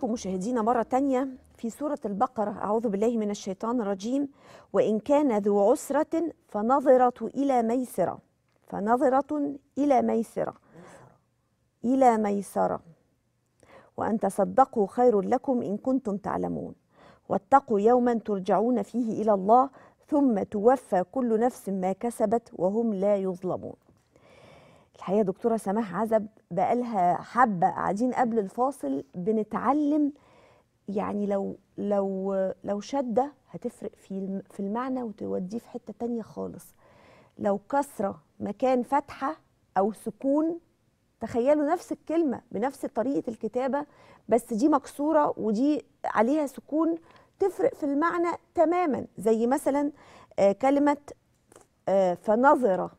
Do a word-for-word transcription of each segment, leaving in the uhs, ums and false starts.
بكم مشاهدينا مرة تانية في سورة البقرة. أعوذ بالله من الشيطان الرجيم. وإن كان ذو عسرة فنظرة إلى ميسرة فنظرة إلى ميسرة إلى ميسرة وأن تصدقوا خير لكم إن كنتم تعلمون واتقوا يوما ترجعون فيه إلى الله ثم توفى كل نفس ما كسبت وهم لا يظلمون. الحقيقة دكتورة سماح عزب بقالها حبة قاعدين قبل الفاصل بنتعلم، يعني لو لو لو شدة هتفرق في في المعنى وتوديه في حتة تانية خالص. لو كسرة مكان فتحة أو سكون، تخيلوا نفس الكلمة بنفس طريقة الكتابة، بس دي مكسورة ودي عليها سكون، تفرق في المعنى تماما. زي مثلا آه كلمة آه فنظرة.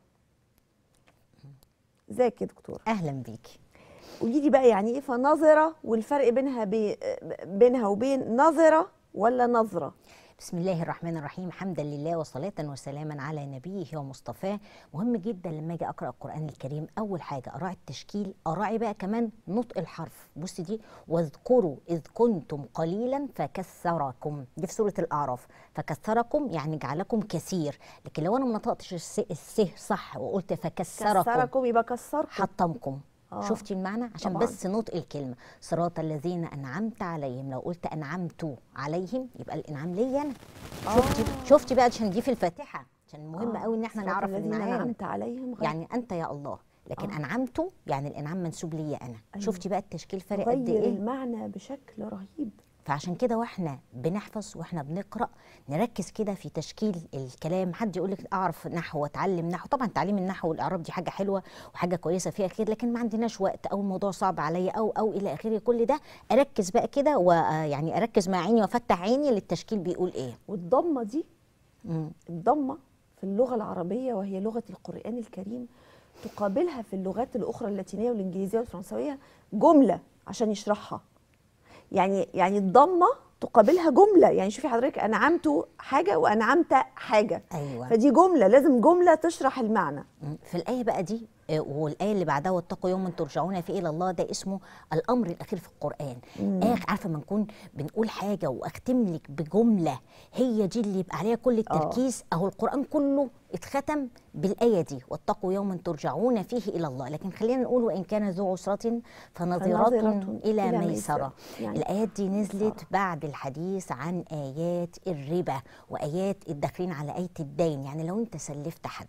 ازيك يا دكتورة؟ اهلا بيكي. قولي لي بقى يعني ايه فنظرة، والفرق بينها بي بينها وبين نظرة ولا نظرة؟ بسم الله الرحمن الرحيم، حمدا لله وصلاة وسلاما على نبيه ومصطفاه. مهم جدا لما اجي اقرا القرآن الكريم اول حاجة اراعي التشكيل، اراعي بقى كمان نطق الحرف. بصي دي واذكروا اذ كنتم قليلا فكثركم، دي في سورة الاعراف. فكثركم يعني جعلكم كثير، لكن لو انا ما نطقتش الس الس صح وقلت فكثركم كسركم يبقى كسركم، حطمكم. آه. شفتي المعنى؟ عشان طبعاً. بس نطق الكلمه. صراط الذين انعمت عليهم، لو قلت انعمت عليهم يبقى الانعام ليا انا. آه. شفتي شفتي بقى، عشان دي في الفاتحه، عشان مهم آه. قوي ان احنا نعرف الذين المعاني. أنعمت عليهم غير يعني انت يا الله، لكن آه. انعمت يعني الانعام منسوب ليا انا. أيوة. شفتي بقى التشكيل فارق قد غير ايه؟ المعنى بشكل رهيب. فعشان كده واحنا بنحفظ واحنا بنقرا نركز كده في تشكيل الكلام. حد يقول لك اعرف نحو واتعلم نحو، طبعا تعليم النحو والاعراب دي حاجه حلوه وحاجه كويسه فيها خير، لكن ما عندناش وقت او الموضوع صعب عليا او او الى اخره. كل ده اركز بقى كده، ويعني اركز مع عيني وافتح عيني للتشكيل بيقول ايه. والضمة دي، مم. الضمة في اللغة العربية وهي لغة القرآن الكريم تقابلها في اللغات الأخرى اللاتينية والإنجليزية والفرنسوية جملة عشان يشرحها. يعني يعني الضمة تقابلها جملة. يعني شوفي حضرتك، أنعمت حاجة وأنعمت حاجة. ايوه. فدي جملة، لازم جملة تشرح المعنى. مم. في الآية بقى دي آه، والآية اللي بعدها واتقوا يوما ترجعون فيه إلى الله، ده اسمه الأمر الأخير في القرآن. آخر عارفة ما نكون بنقول حاجة وأختم لك بجملة هي دي اللي يبقى عليها كل التركيز. أهو القرآن كله اتختم بالآية دي، واتقوا يوما ترجعون فيه إلى الله. لكن خلينا نقول وإن كان ذو عسرة فنظرة فنظرة إلى إلى ميسرة. يعني الآيات دي نزلت ميسرة. بعد الحديث عن آيات الربا وآيات الداخلين على آية الدين. يعني لو أنت سلفت حد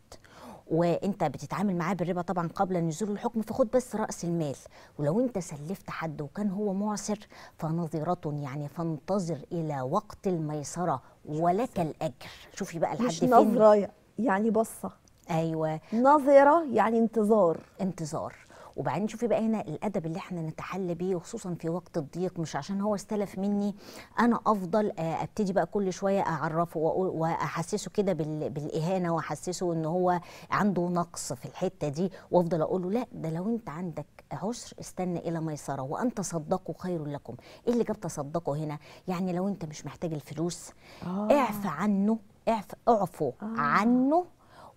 وانت بتتعامل معاه بالربا طبعا قبل نزول الحكم، فخد بس رأس المال. ولو انت سلفت حد وكان هو معسر فنظرة يعني فانتظر الى وقت الميسرة ولك الاجر. شوفي بقى لحد مش فين. نظرة يعني بصة، ايوه نظرة يعني انتظار. انتظار. وبعدين شوفي بقى هنا الادب اللي احنا نتحلى بيه، وخصوصا في وقت الضيق. مش عشان هو استلف مني انا افضل ابتدي بقى كل شويه اعرفه واحسسه كده بالاهانه، واحسسه ان هو عنده نقص في الحته دي، وافضل اقول له لا ده لو انت عندك عسر استنى الى ميسره وان تصدقوا خير لكم. ايه اللي جاب تصدقوا هنا؟ يعني لو انت مش محتاج الفلوس آه. اعف عنه، اعف اعفوا آه. عنه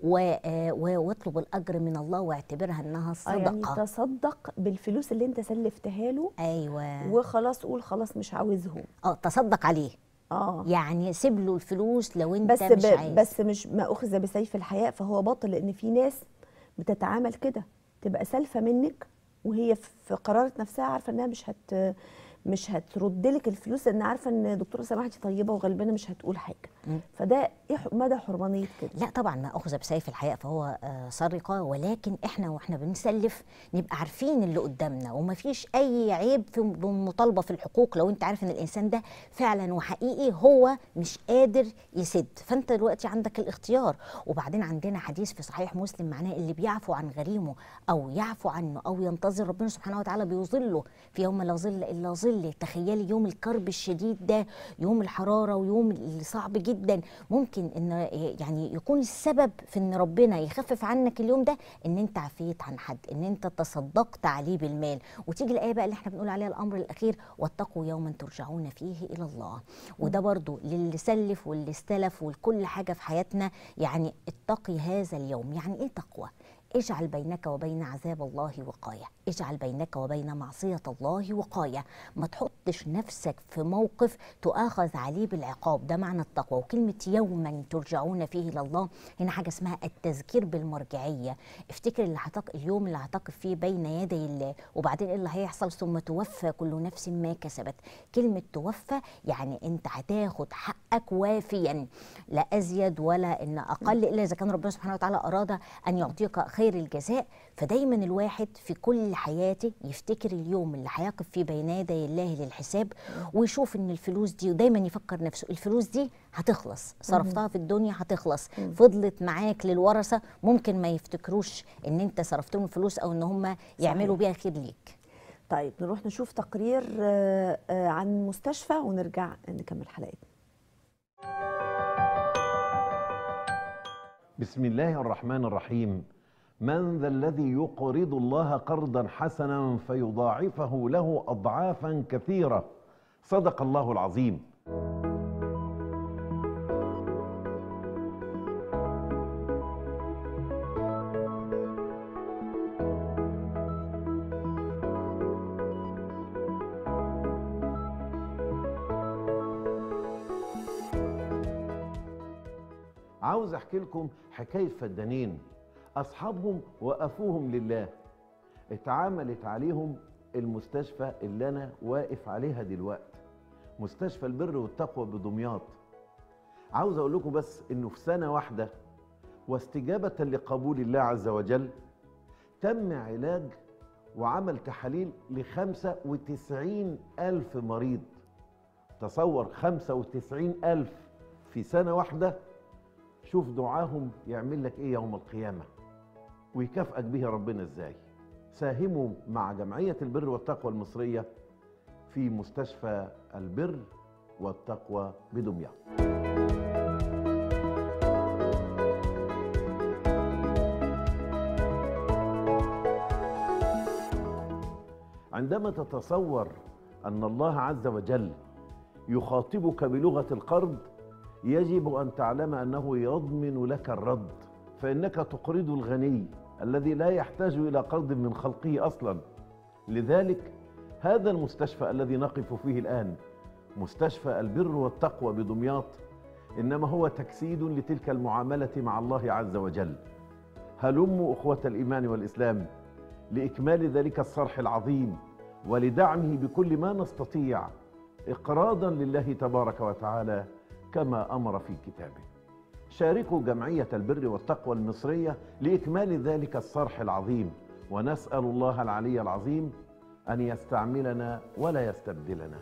واطلب الاجر من الله واعتبرها انها صدقه. آه يعني تصدق بالفلوس اللي انت سلفتها له. ايوه. وخلاص قول خلاص مش عاوزهم. اه تصدق عليه. اه يعني سيب له الفلوس لو انت بس مش عايز. بس مش ما اخذ بسيف الحياء فهو باطل، لان في ناس بتتعامل كده، تبقى سالفه منك وهي في قرارة نفسها عارفه انها مش هت مش هترد لك الفلوس، لان عارفه ان دكتوره سماح دي طيبه وغلبانه مش هتقول حاجه. م. فده ايه مدى حرمانيه كده؟ لا طبعا ما اخذ بسيف الحياء فهو آه سرقه، ولكن احنا واحنا بنسلف نبقى عارفين اللي قدامنا، وما فيش اي عيب في المطالبه في الحقوق. لو انت عارف ان الانسان ده فعلا وحقيقي هو مش قادر يسد، فانت دلوقتي عندك الاختيار. وبعدين عندنا حديث في صحيح مسلم معناه اللي بيعفو عن غريمه او يعفو عنه او ينتظر ربنا سبحانه وتعالى بيظله في يوم لا ظل الا ظله. تخيلي يوم الكرب الشديد ده، يوم الحراره ويوم الصعب جدا، ممكن ان يعني يكون السبب في ان ربنا يخفف عنك اليوم ده ان انت عفيت عن حد، ان انت تصدقت عليه بالمال. وتيجي الايه بقى اللي احنا بنقول عليها الامر الاخير واتقوا يوما ترجعون فيه الى الله. وده برضو للي سلف واللي استلف ولكل حاجه في حياتنا. يعني اتقي هذا اليوم. يعني ايه تقوى؟ اجعل بينك وبين عذاب الله وقاية، اجعل بينك وبين معصية الله وقاية. ما تحطش نفسك في موقف تؤاخذ عليه بالعقاب، ده معنى التقوى. وكلمة يوما ترجعون فيه إلى الله، هنا حاجة اسمها التذكير بالمرجعية. افتكر اللي هتق... اليوم اللي هتقف فيه بين يدي الله، وبعدين ايه اللي هيحصل؟ ثم توفى كل نفس ما كسبت. كلمة توفى يعني انت هتاخد حقك وافيا، لا أزيد ولا إن أقل، إلا إذا كان ربنا سبحانه وتعالى أراد أن يعطيك خير الجزاء. فدايما الواحد في كل حياته يفتكر اليوم اللي هيقف فيه بين يدي الله للحساب، ويشوف إن الفلوس دي، ودايما يفكر نفسه الفلوس دي هتخلص، صرفتها في الدنيا هتخلص، فضلت معاك للورثة ممكن ما يفتكروش إن أنت صرفتهم الفلوس أو إن هم يعملوا بيها خير ليك. طيب نروح نشوف تقرير عن مستشفى ونرجع نكمل حلقتنا. بسم الله الرحمن الرحيم. من ذا الذي يقرض الله قرضا حسنا فيضاعفه له أضعافا كثيرة؟ صدق الله العظيم. عاوز احكي لكم حكايه فدانين اصحابهم وقفوهم لله، اتعاملت عليهم المستشفى اللي انا واقف عليها دلوقتي، مستشفى البر والتقوى بدمياط. عاوز اقول لكم بس انه في سنه واحده واستجابه لقبول الله عز وجل تم علاج وعمل تحاليل ل خمسة وتسعين ألف مريض. تصور خمسة وتسعين ألف في سنه واحده. شوف دعاهم يعمل لك ايه يوم القيامة ويكافئك به ربنا ازاي. ساهموا مع جمعية البر والتقوى المصرية في مستشفى البر والتقوى بدمياط. عندما تتصور أن الله عز وجل يخاطبك بلغة القرض، يجب أن تعلم أنه يضمن لك الرد، فإنك تقرض الغني الذي لا يحتاج إلى قرض من خلقه أصلا. لذلك هذا المستشفى الذي نقف فيه الآن، مستشفى البر والتقوى بدمياط، إنما هو تجسيد لتلك المعاملة مع الله عز وجل. هلموا أخوة الإيمان والإسلام لإكمال ذلك الصرح العظيم ولدعمه بكل ما نستطيع، إقراضا لله تبارك وتعالى كما أمر في كتابه. شاركوا جمعية البر والتقوى المصرية لإكمال ذلك الصرح العظيم، ونسأل الله العلي العظيم أن يستعملنا ولا يستبدلنا.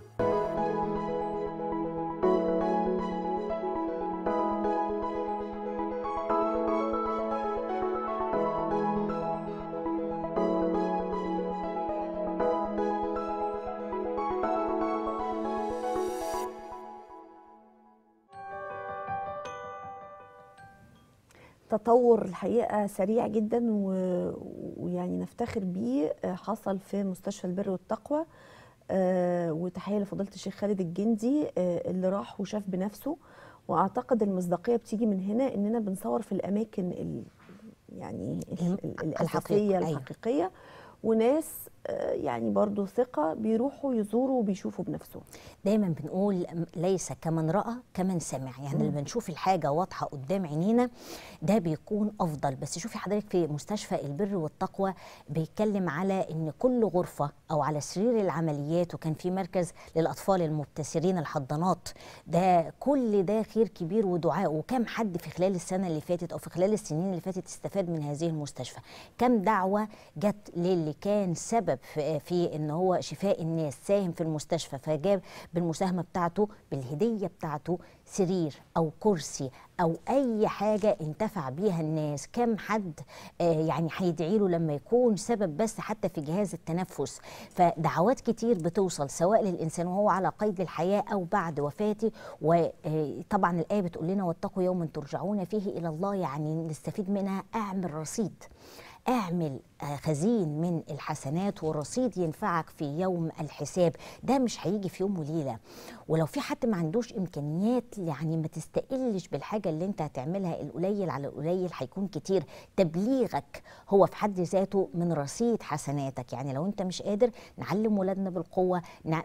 تطور الحقيقة سريع جدا ويعني نفتخر بيه حصل في مستشفى البر والتقوى. وتحية لفضيلة الشيخ خالد الجندي اللي راح وشاف بنفسه. واعتقد المصداقية بتيجي من هنا اننا بنصور في الاماكن ال يعني الاساسية الحقيقية، وناس يعني برضو ثقة بيروحوا يزوروا وبيشوفوا بنفسهم. دايما بنقول ليس كمن رأى كمن سمع، يعني لما نشوف الحاجة واضحة قدام عينينا ده بيكون أفضل. بس شوفي حضرتك في مستشفى البر والتقوى بيتكلم على إن كل غرفة أو على سرير العمليات، وكان في مركز للأطفال المبتسرين الحضانات، ده كل ده خير كبير ودعاء. وكم حد في خلال السنة اللي فاتت أو في خلال السنين اللي فاتت استفاد من هذه المستشفى؟ كم دعوة جت للي كان سبب في, في ان هو شفاء الناس، ساهم في المستشفى فجاب بالمساهمه بتاعته بالهديه بتاعته سرير او كرسي او اي حاجه انتفع بيها الناس. كم حد آه يعني هيدعي له لما يكون سبب بس حتى في جهاز التنفس. فدعوات كتير بتوصل سواء للانسان وهو على قيد الحياه او بعد وفاته. وطبعا الايه بتقول لنا واتقوا يوما ترجعون فيه الى الله، يعني نستفيد منها اعمل رصيد. اعمل خزين من الحسنات ورصيد ينفعك في يوم الحساب. ده مش هيجي في يوم وليلة. ولو في حد ما عندوش إمكانيات، يعني ما تستقلش بالحاجة اللي انت هتعملها، القليل على القليل هيكون كتير. تبليغك هو في حد ذاته من رصيد حسناتك. يعني لو انت مش قادر، نعلم ولادنا بالقوة،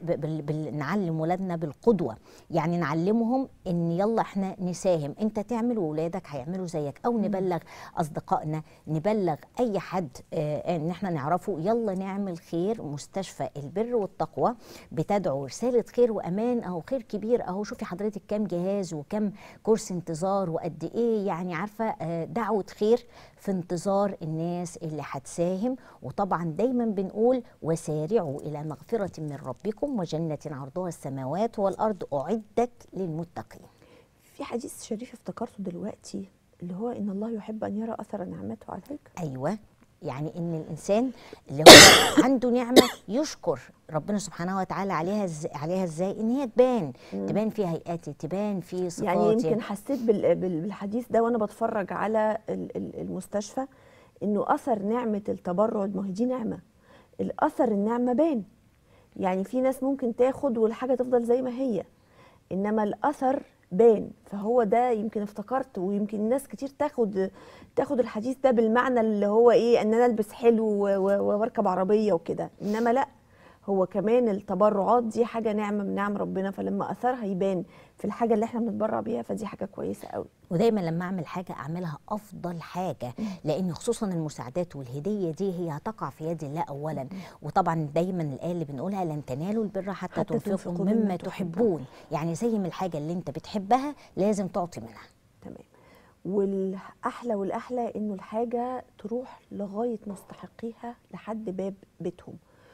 نعلم ولادنا بالقدوة، يعني نعلمهم ان يلا احنا نساهم، انت تعمل وولادك هيعملوا زيك، او نبلغ اصدقائنا، نبلغ اي حد آه ان احنا نعرفه، يلا نعمل خير. مستشفى البر والتقوى بتدعو رسالة خير وامان، اهو خير كبير اهو. شوفي حضرتك كم جهاز وكم كرسي انتظار وقد ايه، يعني عارفة آه دعوة خير في انتظار الناس اللي هتساهم. وطبعا دايما بنقول وسارعوا الى مغفرة من ربكم وجنة عرضها السماوات والارض اعدت للمتقين. في حديث شريف افتكرته دلوقتي، اللي هو ان الله يحب ان يرى اثر نعمته عليك. ايوه، يعني ان الانسان اللي هو عنده نعمه يشكر ربنا سبحانه وتعالى عليها ازاي، عليها ازاي؟ ان هي تبان مم. تبان في هيئاتي، تبان في صفاتي. يعني يمكن حسيت بالحديث ده وانا بتفرج على المستشفى، انه اثر نعمه التبرع، ما هي دي نعمه، الاثر النعمه بان. يعني في ناس ممكن تاخد والحاجه تفضل زي ما هي، انما الاثر بان. فهو ده يمكن افتكرت، ويمكن ناس كتير تاخد تاخد الحديث ده بالمعنى اللي هو ايه، ان انا البس حلو واركب عربيه وكده، انما لا، هو كمان التبرعات دي حاجه نعمه من نعم ربنا، فلما اثرها يبان في الحاجه اللي احنا بنتبرع بيها، فدي حاجه كويسه قوي. ودايما لما اعمل حاجه اعملها افضل حاجه، لان خصوصا المساعدات والهديه دي هي هتقع في يد الله اولا. وطبعا دايما الايه اللي بنقولها لن تنالوا البر حتى, حتى تنفقوا مما تحبون، يعني زي ما الحاجه اللي انت بتحبها لازم تعطي منها. تمام. والاحلى والاحلى انه الحاجه تروح لغايه مستحقيها لحد باب بيتهم،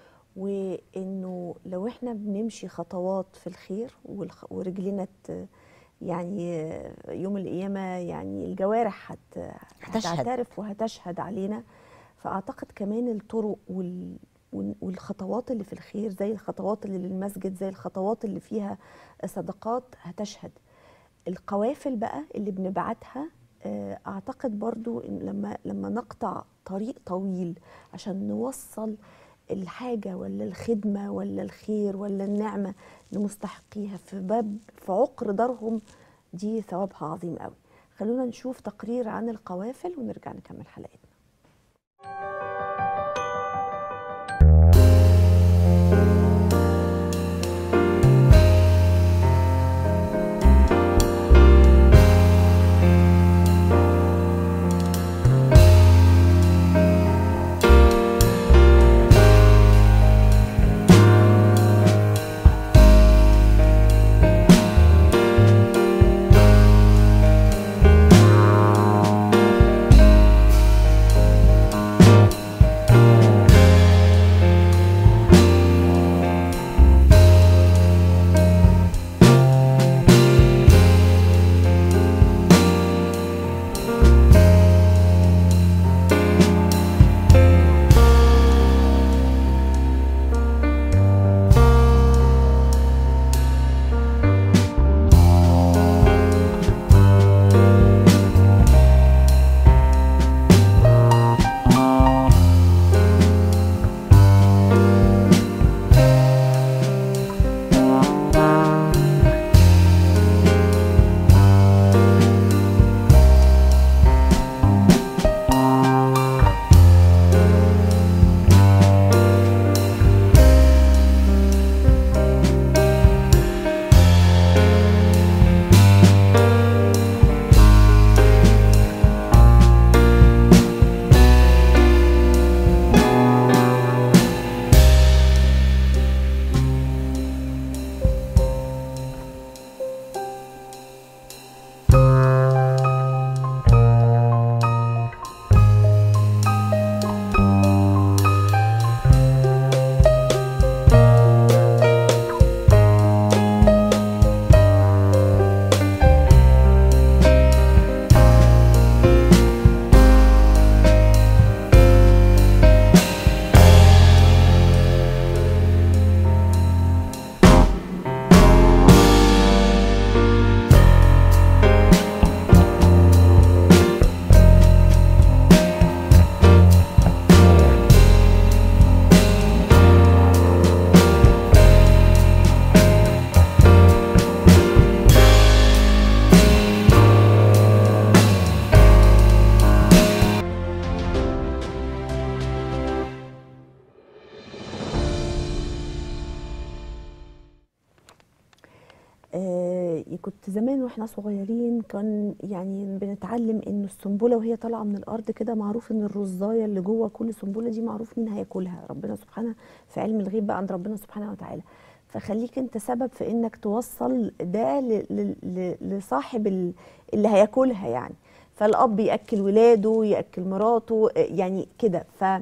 وانه لو احنا بنمشي خطوات في الخير ورجلنا يعني يوم القيامه، يعني الجوارح هت هتعترف وهتشهد علينا. فاعتقد كمان الطرق وال والخطوات اللي في الخير، زي الخطوات اللي للمسجد، زي الخطوات اللي فيها صدقات، هتشهد. القوافل بقى اللي بنبعتها، اعتقد برضو إن لما لما نقطع طريق طويل عشان نوصل الحاجة ولا الخدمة ولا الخير ولا النعمة لمستحقيها في باب في عقر دارهم، دي ثوابها عظيم قوي. خلونا نشوف تقرير عن القوافل ونرجع نكمل حلقتنا. آه كنت زمان واحنا صغيرين كان يعني بنتعلم انه السنبله وهي طالعه من الارض كده معروف ان الرزايه اللي جوه كل سنبله دي معروف مين هياكلها، ربنا سبحانه في علم الغيب بقى عند ربنا سبحانه وتعالى. فخليك انت سبب في انك توصل ده لصاحب اللي هياكلها يعني. فالاب ياكل ولاده ياكل مراته يعني كده.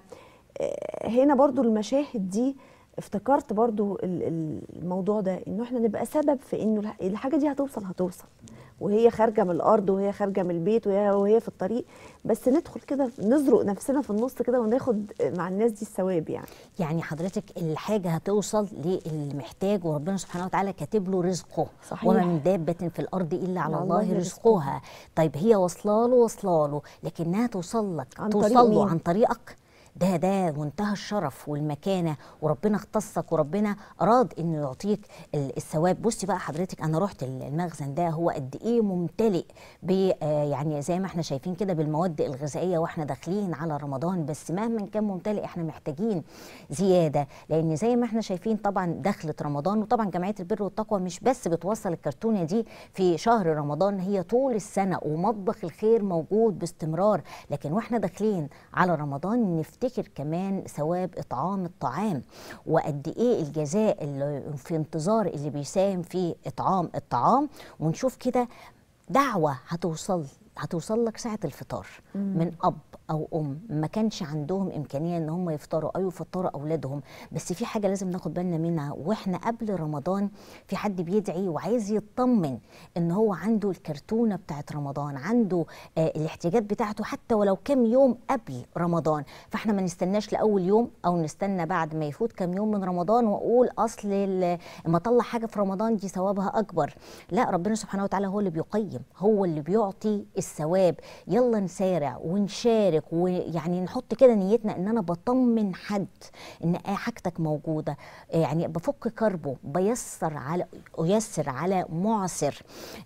فهنا برضو المشاهد دي افتكرت برضو الموضوع ده، انه احنا نبقى سبب في انه الحاجه دي هتوصل هتوصل وهي خارجه من الارض وهي خارجه من البيت وهي وهي في الطريق، بس ندخل كده نزرق نفسنا في النص كده وناخد مع الناس دي الثواب يعني. يعني حضرتك الحاجه هتوصل للمحتاج وربنا سبحانه وتعالى كاتب له رزقه. صحيح. وما من دابه في الارض الا على الله رزقها. طيب هي واصله له واصله له، لكنها توصل لك توصل له عن طريقك، ده ده منتهى الشرف والمكانه، وربنا اختصك وربنا اراد انه يعطيك الثواب. بصي بقى حضرتك، انا رحت المخزن ده هو قد ايه ممتلئ ب يعني زي ما احنا شايفين كده بالمواد الغذائيه واحنا داخلين على رمضان، بس مهما كان ممتلئ احنا محتاجين زياده، لان زي ما احنا شايفين طبعا دخلت رمضان، وطبعا جمعيه البر والتقوى مش بس بتوصل الكرتونه دي في شهر رمضان، هي طول السنه، ومطبخ الخير موجود باستمرار، لكن واحنا داخلين على رمضان نفتكر نفتكر كمان ثواب إطعام الطعام، وقد إيه الجزاء اللي في انتظار اللي بيساهم في إطعام الطعام. ونشوف كده دعوة هتوصل هتوصل لك ساعة الفطار مم. من أب أو أم ما كانش عندهم إمكانية إن هم يفطروا أو يفطروا أولادهم، بس في حاجة لازم ناخد بالنا منها، وإحنا قبل رمضان في حد بيدعي وعايز يطمن إن هو عنده الكرتونة بتاعت رمضان، عنده آه الاحتياجات بتاعته حتى ولو كم يوم قبل رمضان. فإحنا ما نستناش لأول يوم أو نستنى بعد ما يفوت كم يوم من رمضان وأقول أصل لما أطلع حاجة في رمضان دي ثوابها أكبر. لا، ربنا سبحانه وتعالى هو اللي بيقيم، هو اللي بيعطي الثواب. يلا نسارع ونشارك، ويعني نحط كده نيتنا ان انا بطمن حد ان حاجتك موجوده، يعني بفك كربه، بيسر على ايسر على معسر،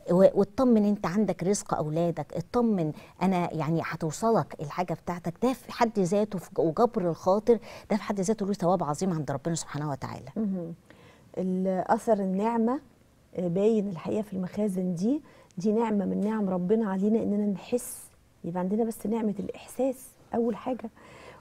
واطمن انت عندك رزق اولادك، اطمن انا يعني هتوصلك الحاجه بتاعتك. ده في حد ذاته وجبر الخاطر ده في حد ذاته له ثواب عظيم عند ربنا سبحانه وتعالى. الاثر النعمه باين الحقيقه في المخازن دي، دي نعمه من نعم ربنا علينا، اننا نحس، يبقى عندنا بس نعمه الاحساس اول حاجه.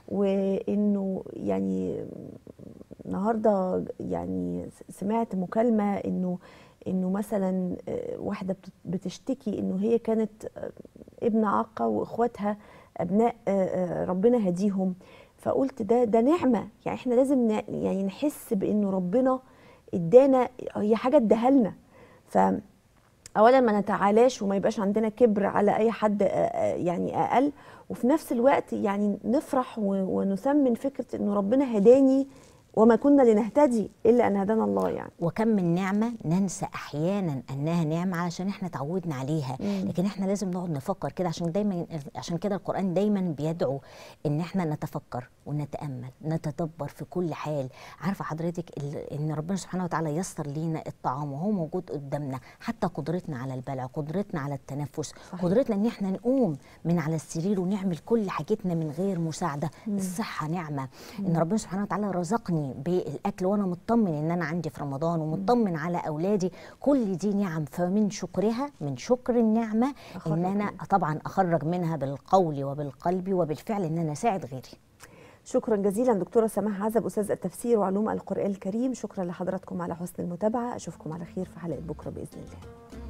وانه يعني النهارده يعني سمعت مكالمه انه انه مثلا واحده بتشتكي انه هي كانت ابن عاقه واخواتها ابناء ربنا هديهم، فقلت ده ده نعمه، يعني احنا لازم يعني نحس بانه ربنا ادانا، هي حاجه اداها لنا. ف اولا ما نتعالاش وما يبقاش عندنا كبر على اي حد يعني اقل، وفي نفس الوقت يعني نفرح ونثمن فكره انه ربنا هداني وما كنا لنهتدي الا ان هدانا الله يعني. وكم من نعمه ننسى احيانا انها نعمه علشان احنا تعودنا عليها، مم. لكن احنا لازم نقعد نفكر كده، عشان دايما عشان كده القرآن دايما بيدعو ان احنا نتفكر ونتامل نتدبر في كل حال. عارفه حضرتك ان ربنا سبحانه وتعالى يسر لينا الطعام وهو موجود قدامنا، حتى قدرتنا على البلع، قدرتنا على التنفس، صحيح. قدرتنا ان احنا نقوم من على السرير ونعمل كل حاجتنا من غير مساعده. مم. الصحه نعمه، مم. ان ربنا سبحانه وتعالى رزقني بالاكل وانا مطمن ان انا عندي في رمضان ومطمن على اولادي، كل دي نعم. فمن شكرها، من شكر النعمه ان انا طبعا اخرج منها بالقول وبالقلب وبالفعل ان انا اساعد غيري. شكرا جزيلا دكتوره سماح عزب، استاذ التفسير وعلوم القرآن الكريم. شكرا لحضراتكم على حسن المتابعه، اشوفكم على خير في حلقه بكره باذن الله.